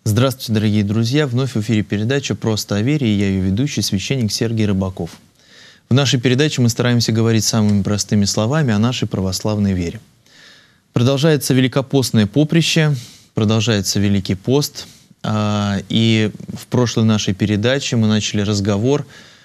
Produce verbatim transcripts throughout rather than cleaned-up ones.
Здравствуйте, дорогие друзья! Вновь в эфире передача «Просто о вере», и я ее ведущий, священник Сергий Рыбаков. В нашей передаче мы стараемся говорить самыми простыми словами о нашей православной вере. Продолжается Великопостное поприще, продолжается Великий пост, и в прошлой нашей передаче мы начали разговор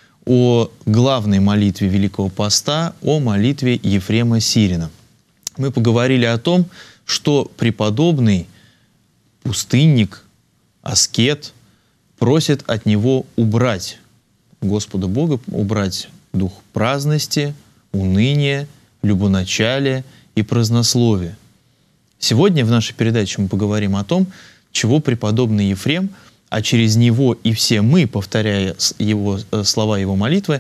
о главной молитве Великого поста, о молитве Ефрема Сирина. Мы поговорили о том, что преподобный пустынник, аскет просит от него убрать, Господа Бога, убрать дух праздности, уныния, любоначалия и празднословия. Сегодня в нашей передаче мы поговорим о том, чего преподобный Ефрем, а через него и все мы, повторяя его, слова его молитвы,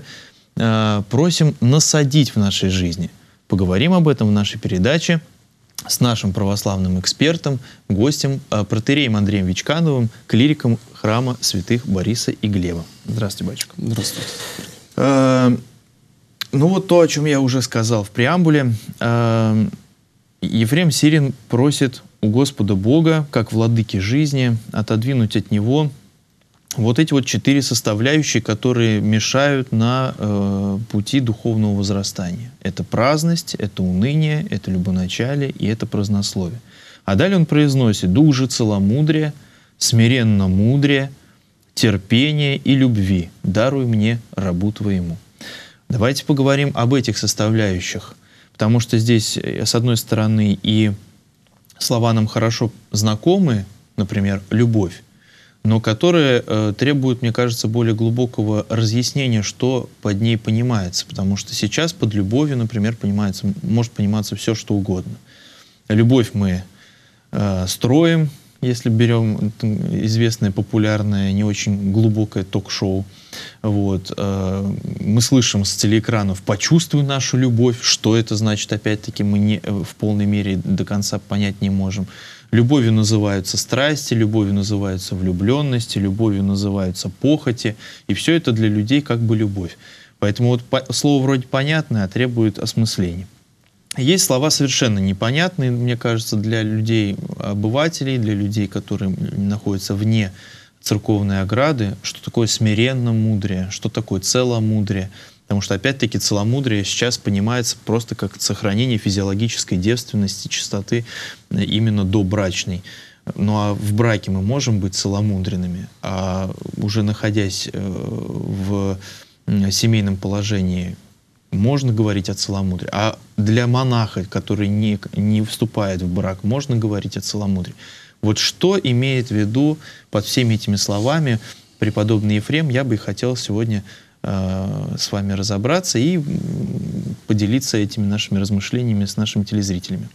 просим насадить в нашей жизни. Поговорим об этом в нашей передаче с нашим православным экспертом, гостем, протоиереем Андреем Вичкановым, клириком храма святых Бориса и Глеба. Здравствуйте, батюшка. Здравствуйте. Э, ну вот то, о чем я уже сказал в преамбуле. Э, Ефрем Сирин просит у Господа Бога, как владыки жизни, отодвинуть от него вот эти вот четыре составляющие, которые мешают на э, пути духовного возрастания. Это праздность, это уныние, это любоначалие и это празднословие. А далее он произносит: «Дух же целомудрия, смиренно мудрее, терпение и любви даруй мне, рабу твоему». Давайте поговорим об этих составляющих, потому что здесь, с одной стороны, и слова нам хорошо знакомы, например, любовь, но которые э, требуют, мне кажется, более глубокого разъяснения, что под ней понимается. Потому что сейчас под любовью, например, понимается, может пониматься все, что угодно. Любовь мы э, строим, если берем известное, популярное, не очень глубокое ток-шоу. Вот. Э, мы слышим с телеэкранов «почувствуй нашу любовь». Что это значит, опять-таки, мы не, в полной мере до конца понять не можем. Любовью называются страсти, любовью называются влюбленности, любовью называются похоти. И все это для людей как бы любовь. Поэтому вот по, слово вроде понятное, а требует осмысления. Есть слова совершенно непонятные, мне кажется, для людей, обывателей, для людей, которые находятся вне церковной ограды. Что такое смиренно мудрее, что такое целомудрие. Потому что, опять-таки, целомудрие сейчас понимается просто как сохранение физиологической девственности, чистоты именно добрачной. Ну а в браке мы можем быть целомудренными, а уже находясь в семейном положении, можно говорить о целомудрии. А для монаха, который не, не вступает в брак, можно говорить о целомудрии. Вот что имеет в виду под всеми этими словами преподобный Ефрем, я бы и хотел сегодня с вами разобраться и поделиться этими нашими размышлениями с нашими телезрителями.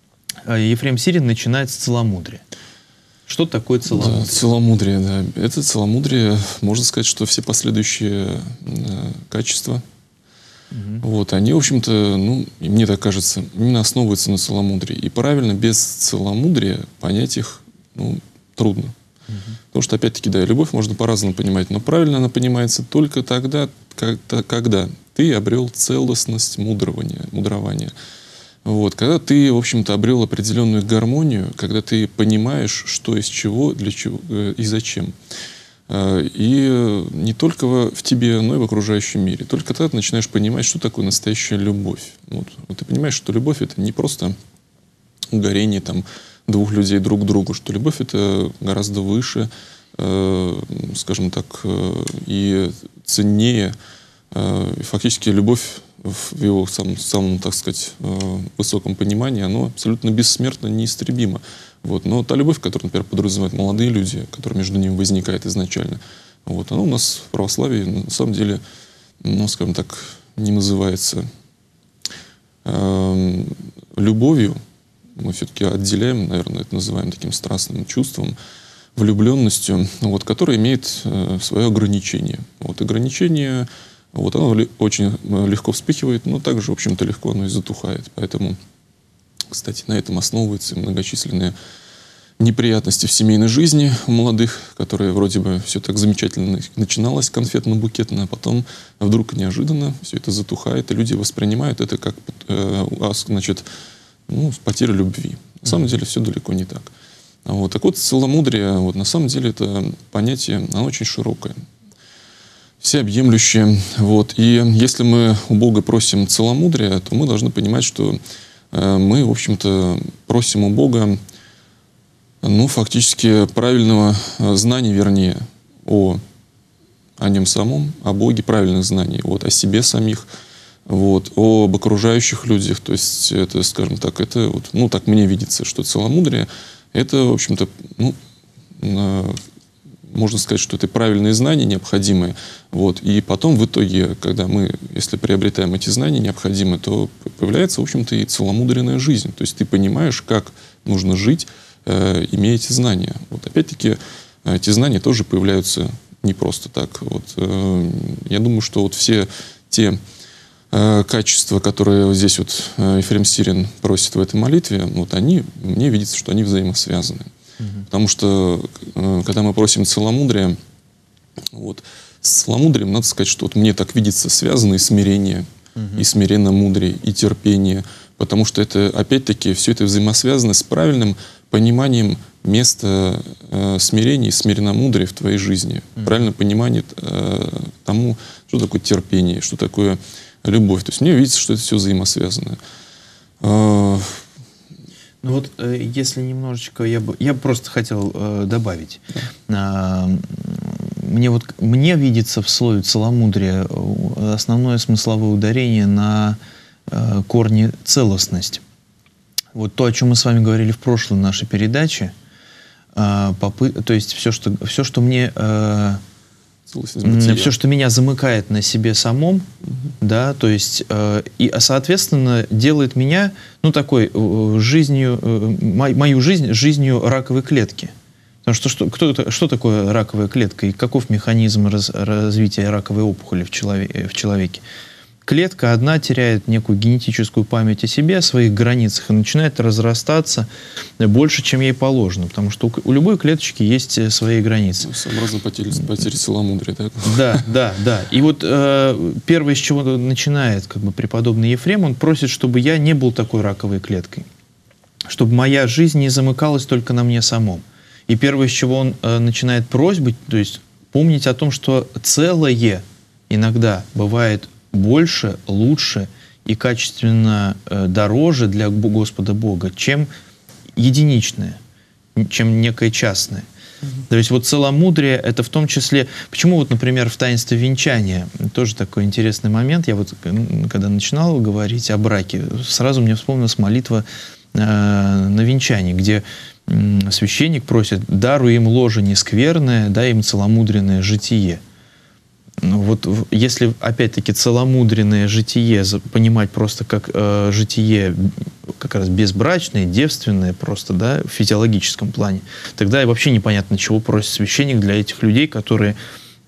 Ефрем Сирин начинает с целомудрия. Что такое целомудрие? Да, целомудрие, да. Это целомудрие, можно сказать, что все последующие э, качества, угу. вот, они, в общем-то, ну, мне так кажется, именно основываются на целомудрии. И правильно, без целомудрия понять их, ну, трудно. Угу. Потому что, опять-таки, да, любовь можно по-разному понимать, но правильно она понимается только тогда, когда, когда ты обрел целостность мудрования, мудрования. Вот, когда ты, в общем-то, обрел определенную гармонию, когда ты понимаешь, что из чего, для чего и зачем. И не только в тебе, но и в окружающем мире. Только тогда ты начинаешь понимать, что такое настоящая любовь. Вот. Вот ты понимаешь, что любовь — это не просто горение там двух людей друг к другу, что любовь — это гораздо выше, э, скажем так, э, и ценнее. Э, и фактически любовь в его самом, самом, так сказать, э, высоком понимании, она абсолютно бессмертна, неистребима. Вот. Но та любовь, которую, например, подразумевают молодые люди, которая между ними возникает изначально, вот, она у нас в православии на самом деле, ну, скажем так, не называется э, любовью. Мы все-таки отделяем, наверное, это называем таким страстным чувством, влюбленностью, вот, которое имеет э, свое ограничение. Вот, ограничение, вот, оно ли, очень легко вспыхивает, но также, в общем-то, легко оно и затухает. Поэтому, кстати, на этом основываются многочисленные неприятности в семейной жизни у молодых, которые вроде бы все так замечательно начиналось конфетно-букетно, а потом вдруг неожиданно все это затухает, и люди воспринимают это как, э, значит, ну, потеря любви. На самом деле все далеко не так. Вот. Так вот, целомудрие, вот, на самом деле, это понятие, оно очень широкое, всеобъемлющее. Вот. И если мы у Бога просим целомудрия, то мы должны понимать, что э, мы, в общем-то, просим у Бога, ну, фактически, правильного знания, вернее, о, о Нем самом, о Боге, правильных знаний, вот, о себе самих, вот, об окружающих людях. То есть, это, скажем так, это, вот, ну, так мне видится, что целомудрие — это, в общем-то, ну, э, можно сказать, что это правильные знания необходимые. Вот, и потом, в итоге, когда мы, если приобретаем эти знания необходимые, то появляется, в общем-то, и целомудренная жизнь. То есть, ты понимаешь, как нужно жить, э, имея эти знания. Вот, опять-таки, эти знания тоже появляются не просто так. Вот, э, я думаю, что вот все те э, качества, которые вот здесь вот э, Ефрем Сирин просит в этой молитве, вот они, мне видится, что они взаимосвязаны. Mm-hmm. Потому что, э, когда мы просим целомудрия, вот, с целомудрием, надо сказать, что вот мне так видится связано и смирение, mm-hmm. и смиренно-мудрее, и терпение. Потому что это, опять-таки, все это взаимосвязано с правильным пониманием места э, смирения и смиренно-мудрия в твоей жизни. Mm-hmm. Правильное понимание э, тому, что такое терпение, что такое любовь. То есть мне видится, что это все взаимосвязано. Э, ну вот, э, если немножечко, я бы, я просто хотел э, добавить. Да. Э, мне вот, мне видится в слове целомудрие основное смысловое ударение на э, корне целостность. Вот то, о чем мы с вами говорили в прошлой нашей передаче, э, попы, то есть все, что, все, что мне, э, все, что меня замыкает на себе самом, угу. да, то есть э, и, соответственно, делает меня, ну, такой э, жизнью, э, мою жизнь жизнью раковой клетки. Потому что, что, кто, что такое раковая клетка и каков механизм раз, развития раковой опухоли в, человек, в человеке? Клетка одна теряет некую генетическую память о себе, о своих границах и начинает разрастаться больше, чем ей положено. Потому что у, у любой клеточки есть свои границы. Ну, сообразно потери, потери целомудрия, так? Да, да, да. И вот э, первое, с чего начинает как бы преподобный Ефрем, он просит, чтобы я не был такой раковой клеткой. Чтобы моя жизнь не замыкалась только на мне самом. И первое, с чего он э, начинает просьбу, то есть помнить о том, что целое иногда бывает больше, лучше и качественно э, дороже для Господа Бога, чем единичное, чем некое частное. Mm-hmm. То есть вот целомудрие — это в том числе... Почему вот, например, в таинстве венчания, тоже такой интересный момент, я вот когда начинал говорить о браке, сразу мне вспомнилась молитва э, на венчании, где священник просит: «Даруй им ложе нескверное, дай им целомудренное житие». Ну, вот если, опять-таки, целомудренное житие понимать просто как э, житие как раз безбрачное, девственное просто, да, в физиологическом плане, тогда и вообще непонятно, чего просит священник для этих людей, которые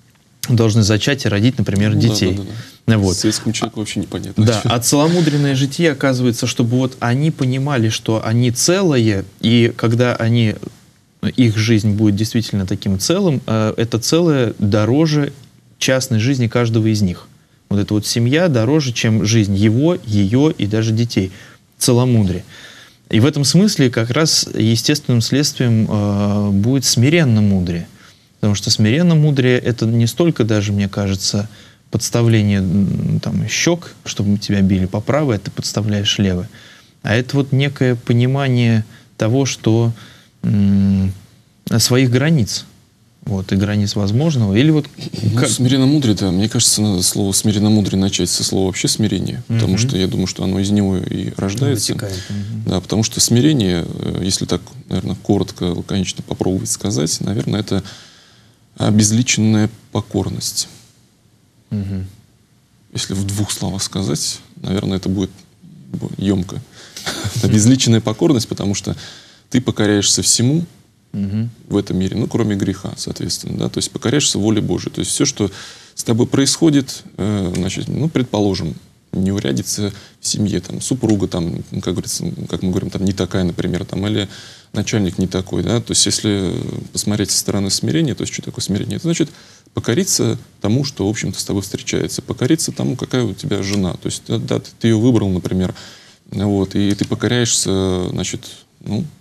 должны зачать и родить, например, ну, детей. Да, да, да, да. Вот. Светскому человеку вообще непонятно. Да, а целомудренное житие, оказывается, чтобы вот они понимали, что они целые, и когда они, их жизнь будет действительно таким целым, это целое дороже частной жизни каждого из них. Вот эта вот семья дороже, чем жизнь его, ее и даже детей. Целомудрие. И в этом смысле как раз естественным следствием э, будет смиренно-мудрие. Потому что смиренно-мудрие — это не столько даже, мне кажется, подставление там, щек, чтобы тебя били по правой, а ты подставляешь левой. А это вот некое понимание того, что м- своих границ. Вот, и границ возможного. Или вот... Ну, как... Смиренно-мудрее, да. Мне кажется, надо слово смиренно-мудрее начать со слова вообще смирение. Mm-hmm. Потому что я думаю, что оно из него и рождается. Mm-hmm. Да, потому что смирение, если так, наверное, коротко, лаконично попробовать сказать, наверное, это обезличенная покорность. Mm-hmm. Если в двух словах сказать, наверное, это будет емко. Обезличенная покорность, потому что ты покоряешься всему, угу. в этом мире, ну, кроме греха, соответственно, да, то есть покоряешься воле Божией. То есть все, что с тобой происходит, э, значит, ну, предположим, неурядица в семье, там, супруга, там, как говорится, как мы говорим, там, не такая, например, там, или начальник не такой, да, то есть если посмотреть со стороны смирения, то есть что такое смирение? Это значит покориться тому, что, в общем-то, с тобой встречается, покориться тому, какая у тебя жена, то есть, да, ты, ты ее выбрал, например, вот, и ты покоряешься, значит, ну,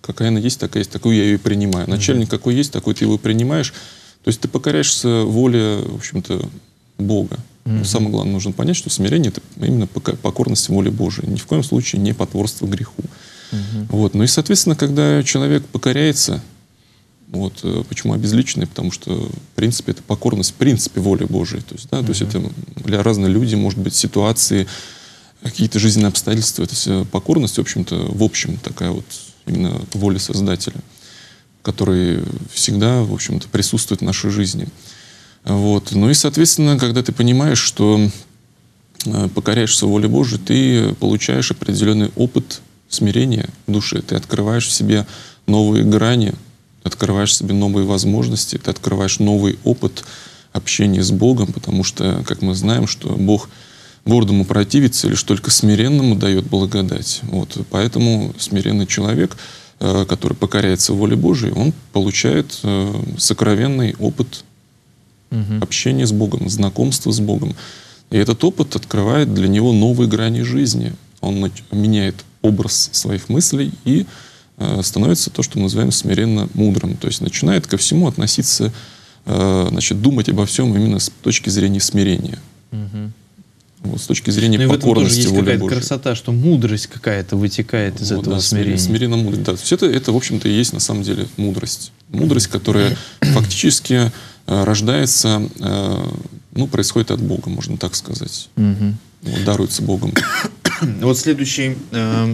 какая она есть, такая есть, такую я ее и принимаю. Начальник mm-hmm. какой есть, такой ты его принимаешь. То есть ты покоряешься воле, в общем-то, Бога. Mm-hmm. Самое главное, нужно понять, что смирение — это именно покорность воле Божией. Ни в коем случае не потворство греху. Mm-hmm. Вот. Ну и, соответственно, когда человек покоряется, вот, почему обезличенный? Потому что, в принципе, это покорность, в принципе, воле Божией. То есть, да, mm-hmm. то есть это для разных людей, может быть, ситуации, какие-то жизненные обстоятельства. Это все покорность, в общем-то, в общем, такая вот именно воля Создателя, который всегда, в общем-то, присутствует в нашей жизни. Вот. Ну и, соответственно, когда ты понимаешь, что покоряешься воле Божией, ты получаешь определенный опыт смирения в душе. Ты открываешь в себе новые грани, открываешь себе новые возможности, ты открываешь новый опыт общения с Богом, потому что, как мы знаем, что Бог гордому противится, лишь только смиренному дает благодать. Вот. Поэтому смиренный человек, который покоряется воле Божией, он получает сокровенный опыт угу. общения с Богом, знакомства с Богом. И этот опыт открывает для него новые грани жизни. Он меняет образ своих мыслей и становится то, что мы называем смиренно мудрым. То есть начинает ко всему относиться, значит, думать обо всем именно с точки зрения смирения. Угу. Вот, с точки зрения ну, покорности воле Божией. Какая-то красота, что мудрость какая-то вытекает из вот, этого да, смирения. Смиренно мудрость. Да. Это, это, в общем-то, и есть на самом деле мудрость. Мудрость, которая фактически рождается, ну, происходит от Бога, можно так сказать. Угу. Вот, даруется Богом. Вот следующий э,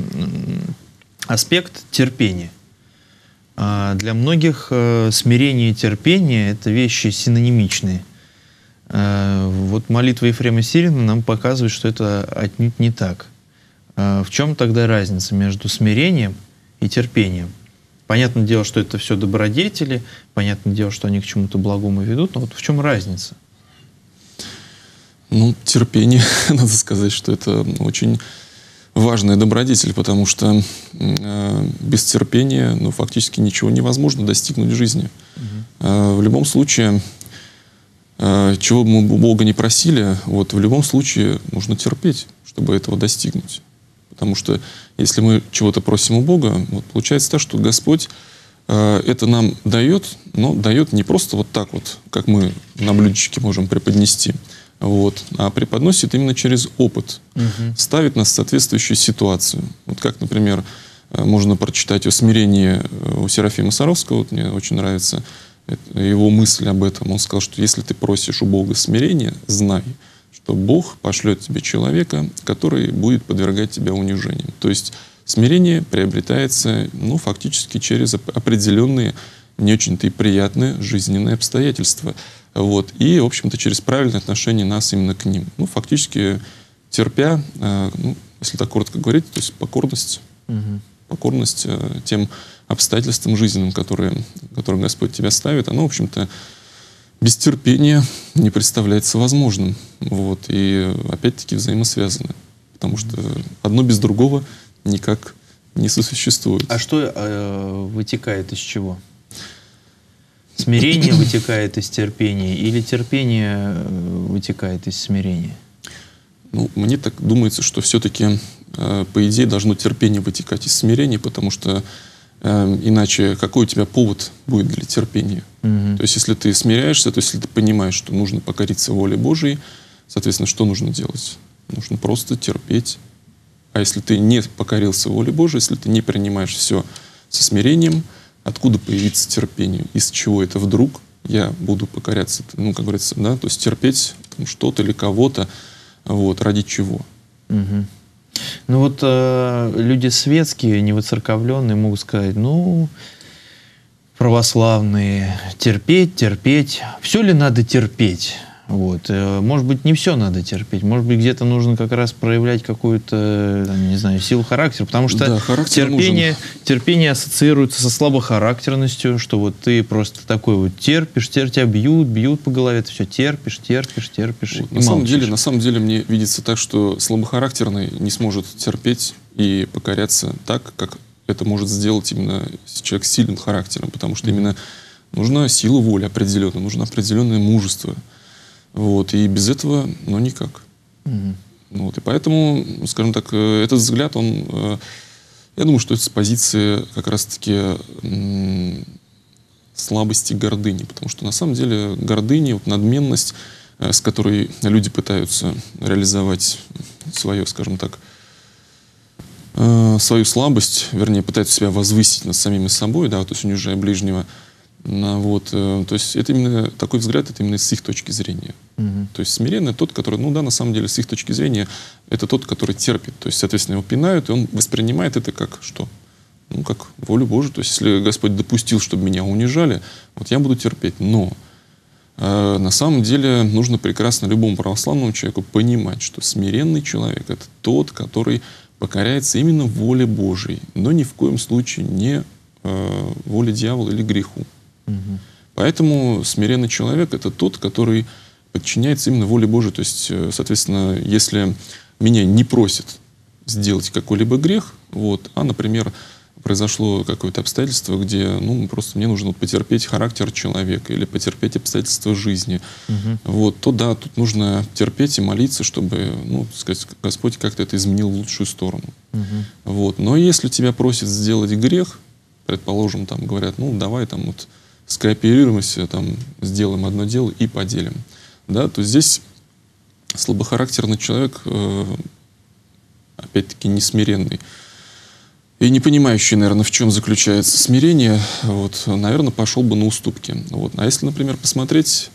аспект — терпение. А для многих э, смирение и терпение — это вещи синонимичные. А вот молитва Ефрема Сирина нам показывает, что это отнюдь не так. А в чем тогда разница между смирением и терпением? Понятное дело, что это все добродетели, понятное дело, что они к чему-то благому ведут, но вот в чем разница? Ну, терпение, надо сказать, что это очень важный добродетель, потому что э, без терпения, ну, фактически ничего невозможно достигнуть в жизни. Угу. Э, в любом случае, э, чего бы мы Бога не просили, вот в любом случае нужно терпеть, чтобы этого достигнуть. Потому что если мы чего-то просим у Бога, вот получается так, что Господь э, это нам дает, но дает не просто вот так вот, как мы на блюдечке можем преподнести, вот, а преподносит именно через опыт, угу. ставит нас в соответствующую ситуацию. Вот как, например, можно прочитать о смирении у Серафима Саровского, вот мне очень нравится его мысль об этом. Он сказал, что если ты просишь у Бога смирения, знай, что Бог пошлет тебе человека, который будет подвергать тебя унижениям. То есть смирение приобретается, ну, фактически через определенные, не очень-то и приятные жизненные обстоятельства. Вот. И, в общем-то, через правильное отношение нас именно к ним. Ну, фактически, терпя, э, ну, если так коротко говорить, то есть покорность, угу. покорность э, тем обстоятельствам жизненным, которые, которые Господь тебя ставит, оно, в общем-то, без терпения не представляется возможным. Вот. И, опять-таки, взаимосвязаны. Потому что одно без другого никак не сосуществует. А что э, вытекает из чего? Смирение вытекает из терпения или терпение вытекает из смирения? Ну, мне так думается, что все-таки, э, по идее, должно терпение вытекать из смирения, потому что э, иначе какой у тебя повод будет для терпения? Угу. То есть, если ты смиряешься, то есть, если ты понимаешь, что нужно покориться воле Божией, соответственно, что нужно делать? Нужно просто терпеть. А если ты не покорился воле Божией, если ты не принимаешь все со смирением, откуда появится терпение? Из чего это вдруг я буду покоряться? Ну, как говорится, да, то есть терпеть что-то или кого-то, вот, ради чего? Угу. Ну вот э, люди светские, невоцерковленные могут сказать, ну, православные, терпеть, терпеть. Все ли надо терпеть? Вот. Может быть, не все надо терпеть. Может быть, где-то нужно как раз проявлять какую-то, не знаю, силу характера. Потому что да, характер терпение, терпение ассоциируется со слабохарактерностью, что вот ты просто такой вот терпишь, терпишь, тебя бьют, бьют по голове, ты все терпишь, терпишь, терпишь. Вот, на, самом деле, на самом деле мне видится так, что слабохарактерный не сможет терпеть и покоряться так, как это может сделать именно человек с сильным характером. Потому что именно нужна сила воли определенная, нужно определенное мужество. Вот, и без этого, ну, никак. Mm-hmm. Вот, и поэтому, скажем так, этот взгляд, он Я думаю, что это с позиции как раз-таки слабости гордыни, потому что на самом деле гордыня, вот надменность, с которой люди пытаются реализовать свое, скажем так, свою слабость, вернее, пытаются себя возвысить над самими собой, да, то есть унижая ближнего. Вот, то есть это именно такой взгляд, это именно с их точки зрения. Угу. То есть смиренный тот, который, ну да, на самом деле, с их точки зрения, это тот, который терпит. То есть, соответственно, его пинают, и он воспринимает это как что? Ну, как волю Божию. То есть, если Господь допустил, чтобы меня унижали, вот я буду терпеть. Но э, на самом деле нужно прекрасно любому православному человеку понимать, что смиренный человек — это тот, который покоряется именно воле Божией, но ни в коем случае не э, воле дьявола или греху. Угу. Поэтому смиренный человек — это тот, который подчиняется именно воле Божией. То есть, соответственно, если меня не просят сделать какой-либо грех, вот, а, например, произошло какое-то обстоятельство, где ну, просто мне нужно потерпеть характер человека или потерпеть обстоятельства жизни, угу. вот, то да, тут нужно терпеть и молиться, чтобы, ну, так сказать, Господь как-то это изменил в лучшую сторону. Угу. Вот. Но если тебя просят сделать грех, предположим, там говорят, ну, давай там вот скооперируемся, там, сделаем одно дело и поделим. Да, то здесь слабохарактерный человек, э, опять-таки, несмиренный и не понимающий, наверное, в чем заключается смирение, вот, наверное, пошел бы на уступки. Вот. А если, например, посмотреть,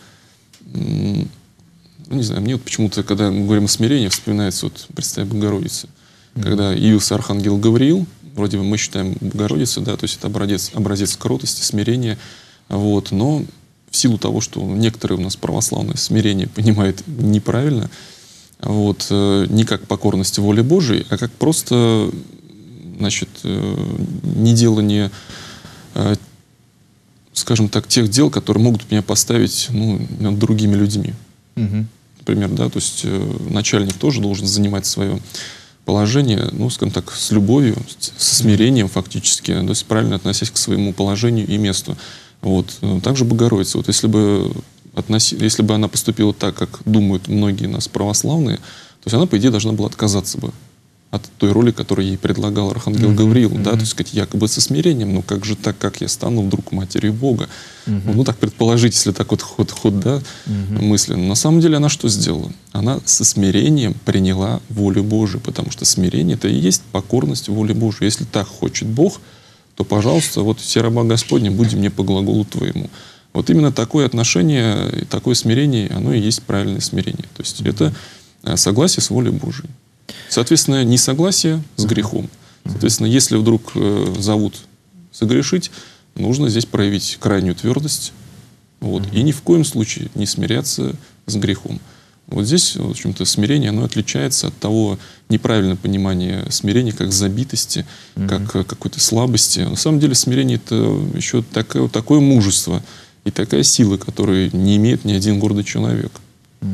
ну, не знаю, мне вот почему-то, когда мы говорим о смирении, вспоминается вот Пресвятая Богородица. Mm-hmm. Когда явился архангел Гавриил, вроде бы мы считаем Богородицу, да, то есть это образец, образец кротости, смирения, вот, но в силу того, что некоторые у нас православные смирение понимают неправильно, вот, э, не как покорность воле Божией, а как просто, значит, э, неделание, э, скажем так, тех дел, которые могут меня поставить, ну, над другими людьми. Угу. Например, да, то есть э, начальник тоже должен занимать свое положение, ну, скажем так, с любовью, со смирением фактически, то есть правильно относясь к своему положению и месту. Вот. Также Богородица. Вот если бы, относи, если бы она поступила так, как думают многие нас православные, то есть она, по идее, должна была отказаться бы от той роли, которую ей предлагал архангел mm-hmm. Гавриил. Mm-hmm. Да? То есть сказать, якобы со смирением, но как же так, как я стану вдруг матерью Бога? Mm-hmm. Ну, так предположить, если так вот ход, ход да, mm-hmm. мысленно. На самом деле она что сделала? Она со смирением приняла волю Божию, потому что смирение — это и есть покорность воле Божией. Если так хочет Бог, то, пожалуйста, вот все раба Господня, буди мне по глаголу твоему. Вот именно такое отношение, такое смирение, оно и есть правильное смирение. То есть mm-hmm. это согласие с волей Божией. Соответственно, несогласие с грехом. Соответственно, если вдруг э, зовут согрешить, нужно здесь проявить крайнюю твердость, вот, mm-hmm. и ни в коем случае не смиряться с грехом. Вот здесь, в общем-то, смирение, оно отличается от того неправильного понимания смирения как забитости, mm-hmm. как какой-то слабости. На самом деле смирение — это еще такое, такое мужество и такая сила, которую не имеет ни один гордый человек. Mm-hmm.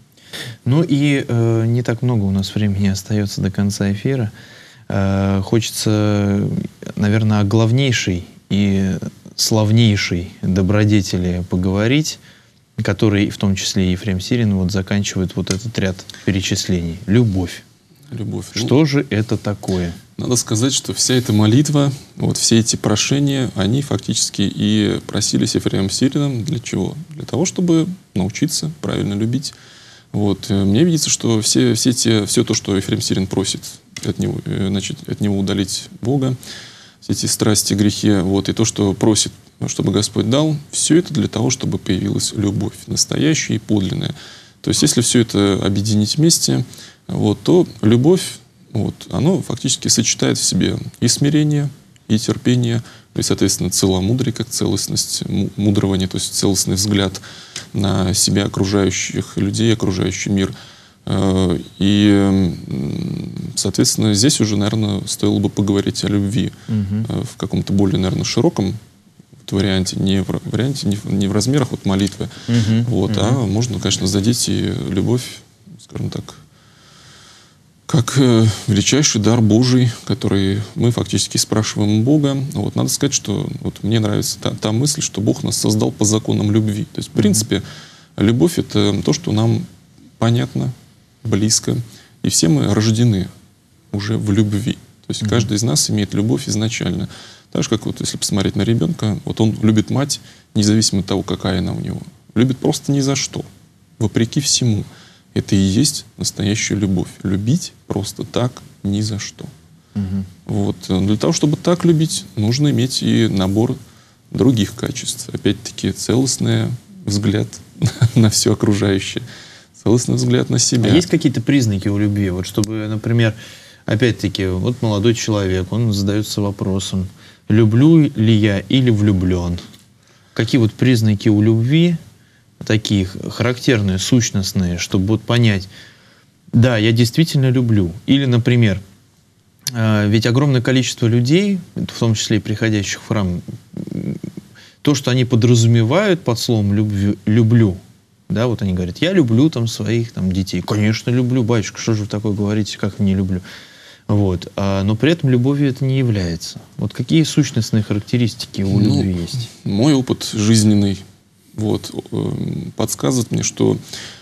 Ну и э, не так много у нас времени остается до конца эфира. Э, хочется, наверное, о главнейшей и славнейшей добродетели поговорить, который, в том числе и Ефрем Сирин, вот заканчивает вот этот ряд перечислений. Любовь. Любовь. Что ну, же это такое? Надо сказать, что вся эта молитва, вот все эти прошения, они фактически и просились Ефремом Сирином для чего? Для того, чтобы научиться правильно любить. Вот. Мне видится, что все, все, те, все то, что Ефрем Сирин просит от него, значит, от него удалить Бога, все эти страсти, грехи, вот, и то, что просит, чтобы Господь дал, все это для того, чтобы появилась любовь, настоящая и подлинная. То есть, если все это объединить вместе, вот, то любовь, вот, оно фактически сочетает в себе и смирение, и терпение, и, соответственно, целомудрие, как целостность мудрования, то есть целостный взгляд на себя, окружающих людей, окружающий мир. И, соответственно, здесь уже, наверное, стоило бы поговорить о любви угу. в каком-то более, наверное, широком варианте, не в, варианте, не в, не в размерах вот молитвы, угу. Вот, угу. а можно, конечно, задеть и любовь, скажем так, как э, величайший дар Божий, который мы фактически спрашиваем у Бога. Вот, надо сказать, что вот, мне нравится та, та мысль, что Бог нас создал по законам любви. То есть, в принципе, mm-hmm. любовь — это то, что нам понятно, близко. И все мы рождены уже в любви. То есть mm-hmm. каждый из нас имеет любовь изначально. Так же, как вот если посмотреть на ребенка, вот он любит мать, независимо от того, какая она у него. Любит просто ни за что, вопреки всему. Это и есть настоящая любовь. Любить просто так, ни за что. Mm-hmm. Вот. Для того, чтобы так любить, нужно иметь и набор других качеств. Опять-таки, целостный взгляд на все окружающее. Целостный взгляд на себя. А есть какие-то признаки у любви? Вот чтобы, например, опять-таки, вот молодой человек, он задается вопросом, люблю ли я или влюблен? Какие вот признаки у любви, такие характерные, сущностные, чтобы вот понять, да, я действительно люблю. Или, например, ведь огромное количество людей, в том числе и приходящих в храм, то, что они подразумевают под словом «люблю», люблю да, вот они говорят, я люблю там своих там, детей. Конечно, люблю, батюшка, что же вы такое говорите, как не люблю? Вот. А, но при этом любовью это не является. Вот какие сущностные характеристики у ну, любви есть? Мой опыт жизненный вот, подсказывает мне, что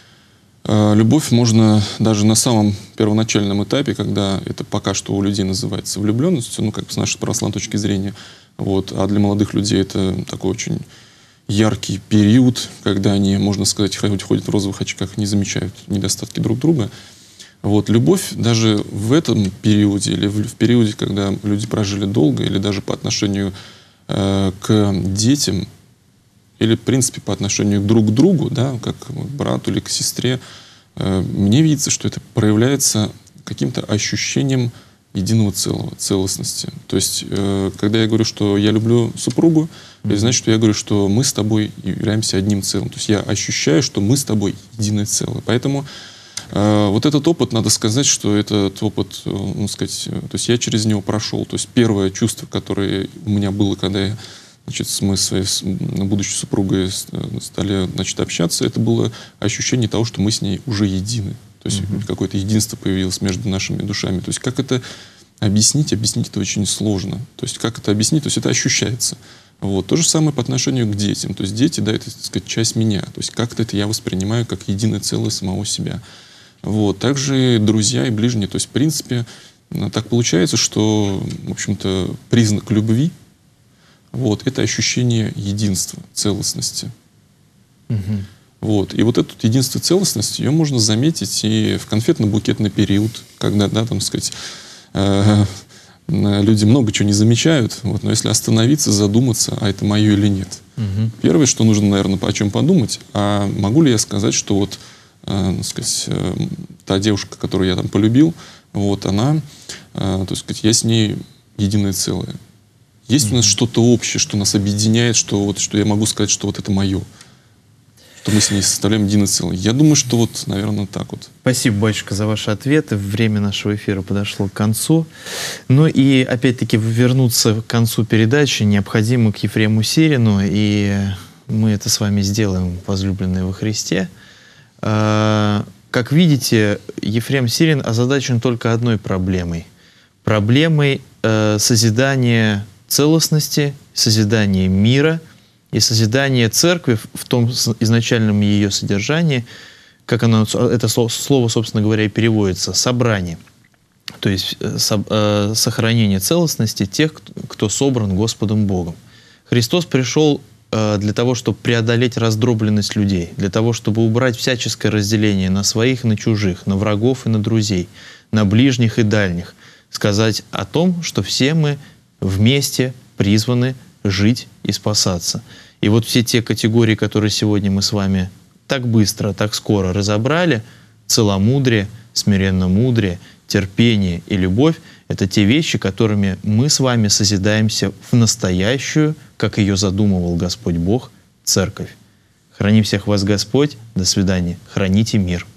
э, любовь можно даже на самом первоначальном этапе, когда это пока что у людей называется влюбленностью, ну, как бы с нашей православной точки зрения, вот, а для молодых людей это такой очень яркий период, когда они, можно сказать, ходят в розовых очках, не замечают недостатки друг друга. Вот, любовь даже в этом периоде, или в, в периоде, когда люди прожили долго, или даже по отношению э, к детям, или, в принципе, по отношению друг к другу, да, как к брату или к сестре, э, мне видится, что это проявляется каким-то ощущением единого целого, целостности. То есть, э, когда я говорю, что я люблю супругу, mm-hmm. это значит, что я говорю, что мы с тобой являемся одним целым. То есть я ощущаю, что мы с тобой единое целое. Поэтому э, вот этот опыт, надо сказать, что этот опыт, э, ну, сказать, э, то есть я через него прошел. То есть первое чувство, которое у меня было, когда я, значит, мы с своей с, будущей супругой стали, значит, общаться, это было ощущение того, что мы с ней уже едины. То есть mm-hmm. какое-то единство появилось между нашими душами. То есть как это объяснить? Объяснить это очень сложно. То есть как это объяснить? То есть это ощущается. Вот. То же самое по отношению к детям. То есть дети, да, это, так сказать, часть меня. То есть как-то это я воспринимаю как единое целое самого себя. Вот. Также и друзья и ближние. То есть в принципе так получается, что, в общем-то, признак любви вот, это ощущение единства, целостности. Mm-hmm. Вот. И вот это единство целостности, ее можно заметить и в конфетно-букетный период, когда, да, там, сказать, э, люди много чего не замечают, вот, но если остановиться, задуматься, а это мое или нет. Угу. Первое, что нужно, наверное, о чем подумать, а могу ли я сказать, что вот, э, сказать, э, та девушка, которую я там полюбил, вот, она, э, то есть, сказать, я с ней единое целое. Есть угу. у нас что-то общее, что нас объединяет, что, вот, что я могу сказать, что вот это мое. Что мы с ней составляем единое целое. Я думаю, что вот, наверное, так вот. Спасибо, батюшка, за ваши ответы. Время нашего эфира подошло к концу. Ну и, опять-таки, вернуться к концу передачи необходимо к Ефрему Сирину, и мы это с вами сделаем, возлюбленные во Христе. Как видите, Ефрем Сирин озадачен только одной проблемой. Проблемой созидания целостности, созидания мира и созидание церкви в том изначальном ее содержании, как оно, это слово, собственно говоря, и переводится, собрание. То есть со, сохранение целостности тех, кто собран Господом Богом. Христос пришел для того, чтобы преодолеть раздробленность людей, для того, чтобы убрать всяческое разделение на своих и на чужих, на врагов и на друзей, на ближних и дальних. Сказать о том, что все мы вместе призваны жить и спасаться. И вот все те категории, которые сегодня мы с вами так быстро, так скоро разобрали, целомудрие, смиренномудрие, терпение и любовь, это те вещи, которыми мы с вами созидаемся в настоящую, как ее задумывал Господь Бог, Церковь. Храни всех вас Господь. До свидания. Храните мир.